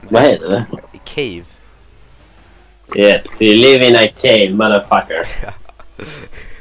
Vad heter det? Cave. Yes, you live in a cave, motherfucker.